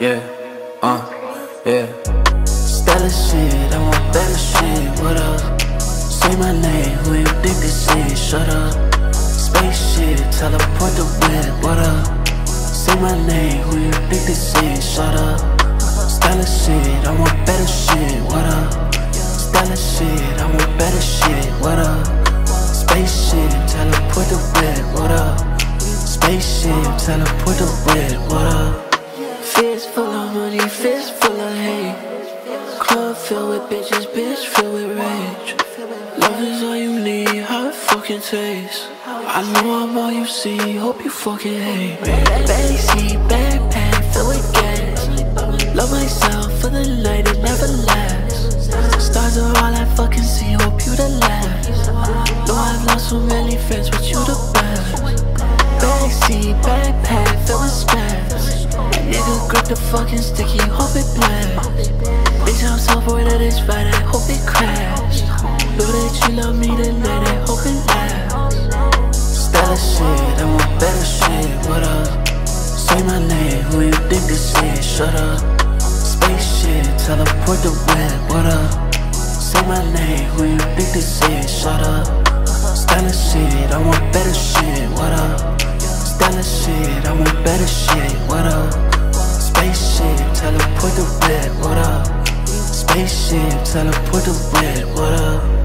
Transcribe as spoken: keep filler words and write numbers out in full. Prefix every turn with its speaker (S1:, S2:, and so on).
S1: yeah, uh, yeah. Stellar shit, I want better shit, what up? Say my name, who you think this is, shut up. Spaceship, teleport the whip, what up? Say my name, who you think this is, shut up. Stellar shit, I want better shit, what up? Stellar shit, I want better shit, what up? Spaceship, teleport the whip, what up? Spaceship, teleport the whip, what up? Fist full of money, fist full of hate. Club filled with bitches, bitch filled with rage. Love is all you need, how it fucking tastes. I know I'm all you see, hope you fucking hate me. Backseat, backpack, filled with gas. Love myself for the night, it never lasts. Stars are all I fucking see, hope you the last. Know I've lost so many friends, but you the best. Backseat, backpack, filled with spaz. That nigga grip the fucking sticky, hope it blast. Bitch, I'm so bored of this fight, I hope it crash. Know that you love me tonight, I hope it lasts. Stellar shit, I want better shit, what up? Say my name, who you think this is, shut up. Spaceship, teleport the web, what up? Say my name, who you think this is, shut up. Stellar shit, I want better shit, what up? Stellar shit, I want better shit, what up? Spaceship, teleport the web, what up? Spaceship, teleport the web, what up?